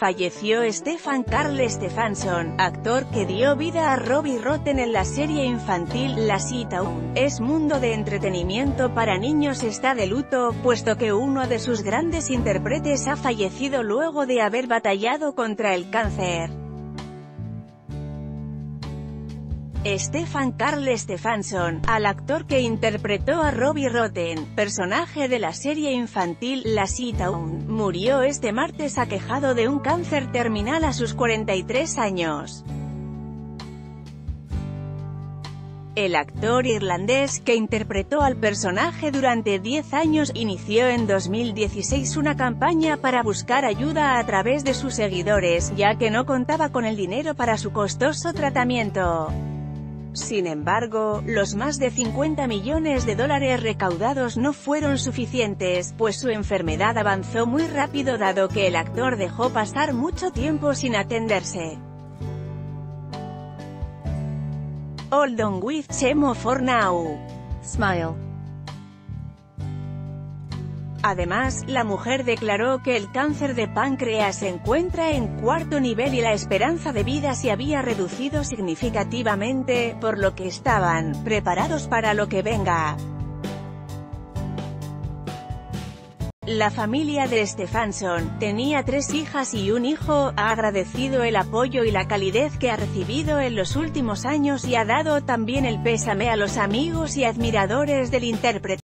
Falleció Stefan Karl Stefansson, actor que dio vida a Robbie Rotten en la serie infantil Lazy Town. Es mundo de entretenimiento para niños está de luto, puesto que uno de sus grandes intérpretes ha fallecido luego de haber batallado contra el cáncer. Stefan Karl Stefansson, al actor que interpretó a Robbie Rotten, personaje de la serie infantil Lazy Town, murió este martes aquejado de un cáncer terminal a sus 43 años. El actor irlandés, que interpretó al personaje durante 10 años, inició en 2016 una campaña para buscar ayuda a través de sus seguidores, ya que no contaba con el dinero para su costoso tratamiento. Sin embargo, los más de 50 millones de dólares recaudados no fueron suficientes, pues su enfermedad avanzó muy rápido dado que el actor dejó pasar mucho tiempo sin atenderse. Hold on with chemo for now. Smile. Además, la mujer declaró que el cáncer de páncreas se encuentra en 4º nivel y la esperanza de vida se había reducido significativamente, por lo que estaban preparados para lo que venga. La familia de Stefansson tenía 3 hijas y un hijo, ha agradecido el apoyo y la calidez que ha recibido en los últimos años y ha dado también el pésame a los amigos y admiradores del intérprete.